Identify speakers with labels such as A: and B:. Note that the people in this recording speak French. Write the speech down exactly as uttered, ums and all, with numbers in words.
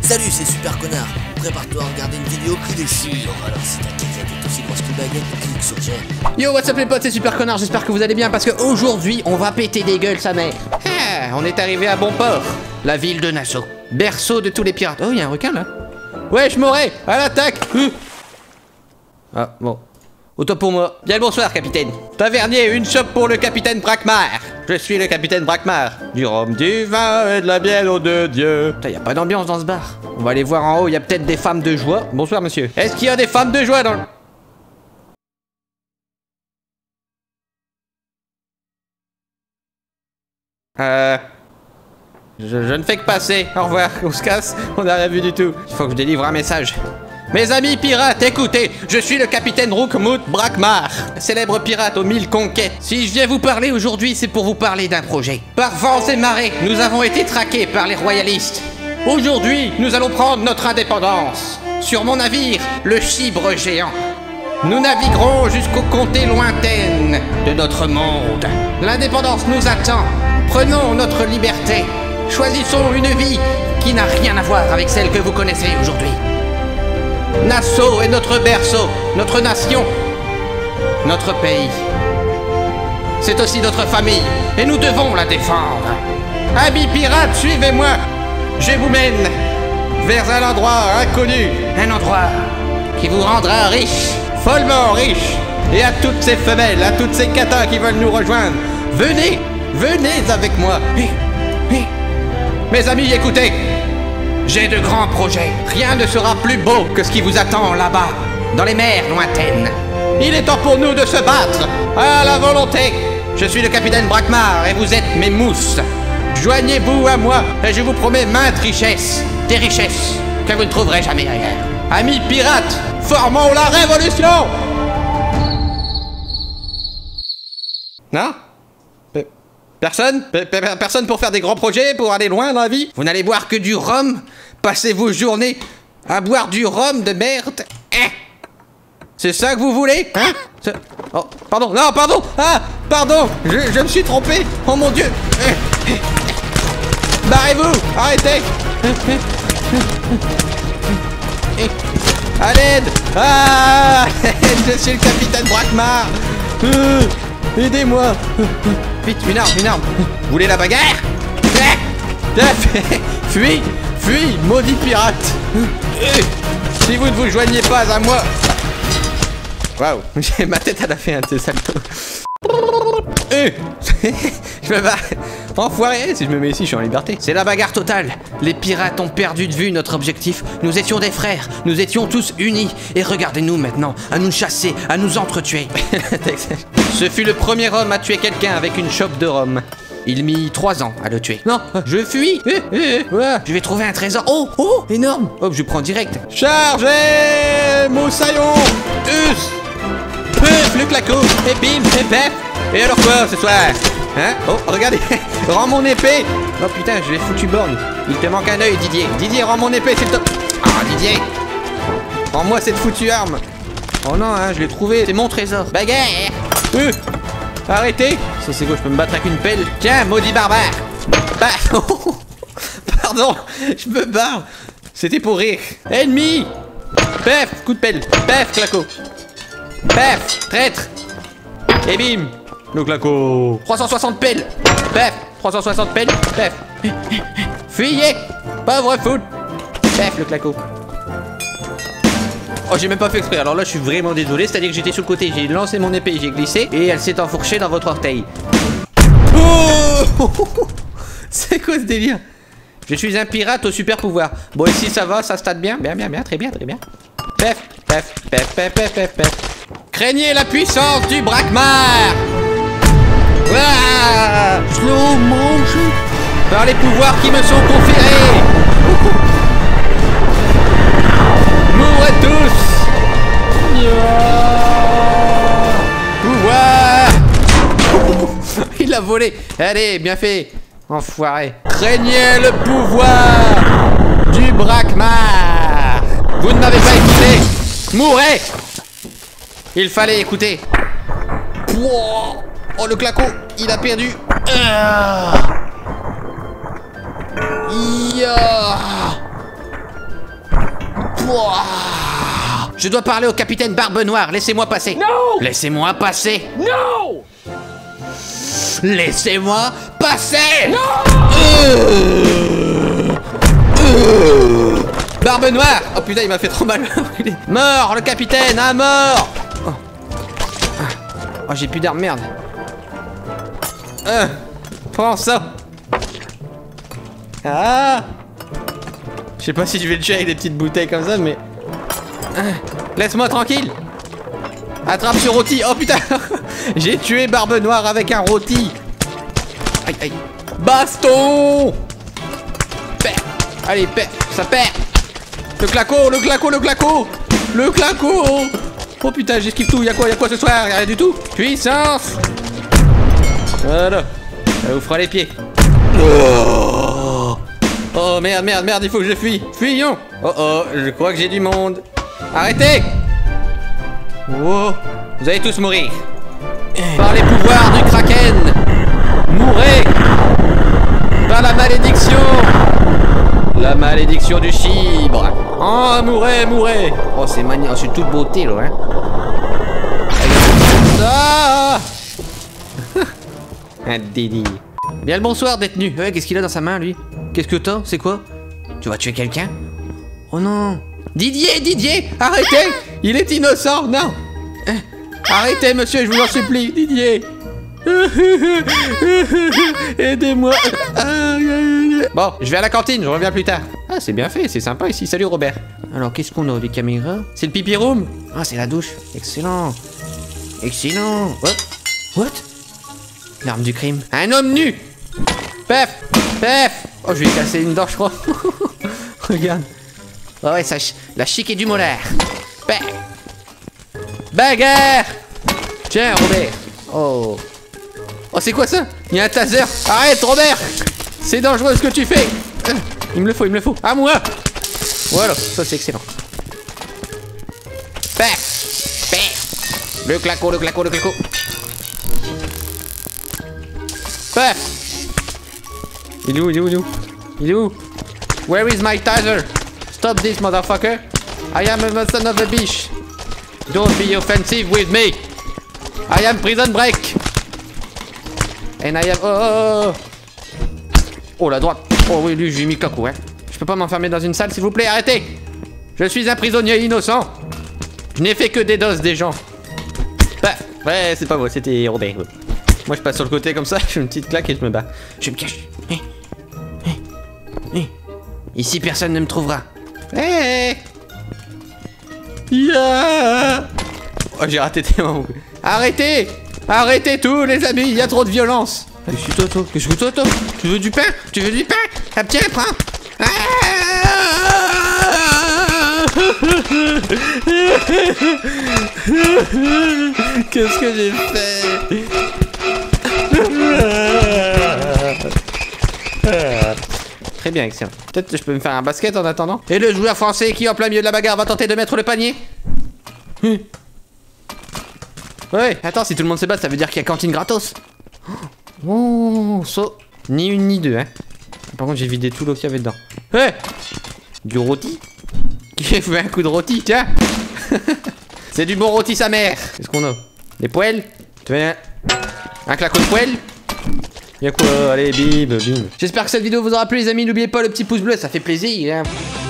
A: Salut, c'est Super Connard. Prépare-toi à regarder une vidéo qui déchire. Alors si ta caquette est aussi grosse que baguette, clique sur j'aime.
B: Yo, what's up les potes, c'est Super Connard, j'espère que vous allez bien parce que aujourd'hui on va péter des gueules sa mère. Ah, on est arrivé à bon port, la ville de Nassau, berceau de tous les pirates. Oh, il y a un requin là. Ouais, je m'aurais, à l'attaque. euh. Ah, bon. Autant pour moi. Bien le bonsoir, capitaine. Tavernier, une chope pour le capitaine Brakmar. Je suis le capitaine Brakmar. Du rhum, du vin et de la bière aux deux dieux. Putain, y a pas d'ambiance dans ce bar. On va aller voir en haut, il y a peut-être des femmes de joie. Bonsoir, monsieur. Est-ce qu'il y a des femmes de joie dans le... Euh... Je, je ne fais que passer. Au revoir, on se casse. On n'a rien vu du tout. Il faut que je délivre un message. Mes amis pirates, écoutez, je suis le capitaine Rookmout Brakmar, célèbre pirate aux mille conquêtes. Si je viens vous parler aujourd'hui, c'est pour vous parler d'un projet. Par vents et marées, nous avons été traqués par les royalistes. Aujourd'hui, nous allons prendre notre indépendance. Sur mon navire, le Chibre Géant. Nous naviguerons jusqu'aux contrées lointaines de notre monde. L'indépendance nous attend. Prenons notre liberté. Choisissons une vie qui n'a rien à voir avec celle que vous connaissez aujourd'hui. Nassau est notre berceau, notre nation, notre pays. C'est aussi notre famille, et nous devons la défendre. Amis pirates, suivez-moi. Je vous mène vers un endroit inconnu. Un endroit qui vous rendra riche, follement riche. Et à toutes ces femelles, à toutes ces catas qui veulent nous rejoindre, venez, venez avec moi. Mes amis, écoutez. J'ai de grands projets. Rien ne sera plus beau que ce qui vous attend là-bas, dans les mers lointaines. Il est temps pour nous de se battre, à la volonté. Je suis le capitaine Brakmar et vous êtes mes mousses. Joignez-vous à moi et je vous promets maintes richesses. Des richesses que vous ne trouverez jamais ailleurs. Amis pirates, formons la révolution. Non ? Personne Personne pour faire des grands projets, pour aller loin dans la vie? Vous n'allez boire que du rhum? Passez vos journées à boire du rhum de merde? Hein? C'est ça que vous voulez? Hein? Oh, pardon, non, pardon! Ah, pardon, je, je me suis trompé! Oh mon Dieu! Barrez-vous! Arrêtez! À l'aide! Ah! Je suis le capitaine Brakmar! Euh, Aidez-moi! Vite, une arme, une arme! Vous voulez la bagarre? Fuis! Fuis, maudit pirate! Si vous ne vous joignez pas à moi... Waouh! Ma tête, elle a fait un de ces saltos. Je me barre! Enfoiré! Si je me mets ici, je suis en liberté. C'est la bagarre totale. Les pirates ont perdu de vue notre objectif. Nous étions des frères. Nous étions tous unis. Et regardez-nous maintenant, à nous chasser, à nous entretuer. Ce fut le premier homme à tuer quelqu'un avec une chope de rhum. Il mit trois ans à le tuer. Non, je fuis. Eh, eh, ouais. Je vais trouver un trésor. Oh, oh, énorme. Hop, je prends direct. Chargez, moussaillon. Us. Puf, le claco. Et bim, et pep. Et alors quoi ce soir? Hein? Oh, regardez. Rends mon épée. Oh putain, je l'ai foutu borne. Il te manque un œil, Didier. Didier, rends mon épée, s'il te... Ah, Didier. Rends-moi cette foutue arme. Oh non, hein, je l'ai trouvé. C'est mon trésor. Bagarre. Euh. Arrêtez. Ça c'est quoi, je peux me battre avec une pelle? Tiens, maudit barbare. Bah. Oh. Pardon, je me barre. C'était pour rire. Ennemi. Pef, coup de pelle. Pef, claco. Pef, traître. Et bim. Le claco. trois cent soixante pelles. Pef, trois cent soixante pelles. Pef. Fuyez. Pauvre foot. Pef, le claco. Oh, j'ai même pas fait exprès, alors là je suis vraiment désolé, c'est à dire que j'étais sur le côté, j'ai lancé mon épée, j'ai glissé et elle s'est enfourchée dans votre orteil. Oh. C'est quoi ce délire? Je suis un pirate au super pouvoir. Bon, ici ça va, ça stade bien, bien, bien, bien, très bien, très bien. Pef, pef, pef, pef, pef, pef, pef. Craignez la puissance du Brakmar. Ah, slow motion. Par les pouvoirs qui me sont conférés. Mourrez tous. Pouvoir. Il a volé. Allez, bien fait. Enfoiré. Craignez le pouvoir du Brakmar. Vous ne m'avez pas écouté. Mourrez. Il fallait écouter. Oh, le claco. Il a perdu. Ah. Yeah. Mouah. Je dois parler au capitaine Barbe Noire. Laissez-moi passer.
C: No!
B: Laissez-moi passer.
C: No!
B: Laissez-moi passer.
C: No!
B: Euh. Euh. Barbe Noire. Oh putain, il m'a fait trop mal. Mort, le capitaine, à mort. Oh, oh j'ai plus d'armes, merde. Euh. Prends ça. Ah. Je sais pas si je vais le tuer avec des petites bouteilles comme ça, mais... Euh. Laisse-moi tranquille. Attrape ce rôti. Oh putain. J'ai tué Barbe Noire avec un rôti. Aïe aïe. Baston. Père. Allez, père. Ça perd. Le claco, le claco, le claco. Le claco. Oh putain, j'esquive tout. Y'a quoi, y'a quoi ce soir? Y'a rien du tout. Puissance. Voilà. Ça vous fera les pieds. Oh. Oh merde, merde, merde, il faut que je fuis. Fuyons. Oh oh, je crois que j'ai du monde. Arrêtez. Oh. Vous allez tous mourir. Par les pouvoirs du Kraken. Mourrez. Par la malédiction. La malédiction du chibre. Oh, mourrez, mourrez. Oh, c'est magnifique. Oh, c'est toute beauté, là. Hein. Ah. Un délire. Bien le bonsoir, détenu. Ouais, qu'est-ce qu'il a dans sa main, lui? Qu'est-ce que t'as? C'est quoi? Tu vas tuer quelqu'un? Oh non. Didier, Didier, arrêtez. Il est innocent, non. Arrêtez, monsieur, je vous en supplie, Didier. Aidez-moi. Bon, je vais à la cantine, je reviens plus tard. Ah, c'est bien fait, c'est sympa ici. Salut, Robert. Alors, qu'est-ce qu'on a? Des caméras? C'est le pipi room? Ah, c'est la douche. Excellent. Excellent. What? What? L'arme du crime. Un homme nu. Pef. Pef. Oh, je vais casser une dent, je crois. Regarde. Oh, ouais, ça ch... la chic et du molaire. Pef. Bagarre. Tiens, Robert. Oh. Oh, c'est quoi ça? Il y a un taser. Arrête, Robert. C'est dangereux ce que tu fais. Il me le faut, il me le faut. À moi. Voilà, ça c'est excellent. Pef. Pef. Le claco, le claco, le claco. Pef. Il est où, il est où, il est où? Il est où? Where is my taser? Stop this, motherfucker. I am a son of a bitch. Don't be offensive with me. I am prison break. And I am... Oh, oh, oh. Oh, la droite. Oh oui, lui, je lui ai mis claco, hein. Je peux pas m'enfermer dans une salle, s'il vous plaît, arrêtez. Je suis un prisonnier innocent. Je n'ai fait que des doses des gens. Bah, ouais, c'est pas moi, c'était Robert. Moi, je passe sur le côté comme ça, je fais une petite claque et je me bats. Je me cache. Hey. Hey. Hey. Ici, personne ne me trouvera. Hey. Yeah. Oh, j'ai raté tellement. Arrêtez. Arrêtez tout, les amis, il y a trop de violence. Je suis Toto. Qu'est-ce que Toto? Tu veux du pain? Tu veux du pain? Ah, tiens, prends. Ah. Qu'est-ce que j'ai fait? Très bien, excellent. Peut-être que je peux me faire un basket en attendant. Et le joueur français qui, en plein milieu de la bagarre, va tenter de mettre le panier. Ouais, attends, si tout le monde se bat, ça veut dire qu'il y a cantine gratos. Oh, ça. Ni une ni deux, hein. Par contre, j'ai vidé tout l'eau qu'il y avait dedans. Hé, du rôti. Qui a fait un coup de rôti, tiens. C'est du bon rôti, sa mère. Qu'est-ce qu'on a? Des poêles. Tu veux un, un claquot de poêle? Y'a quoi? Allez, bim, bim. J'espère que cette vidéo vous aura plu, les amis. N'oubliez pas le petit pouce bleu, ça fait plaisir, hein.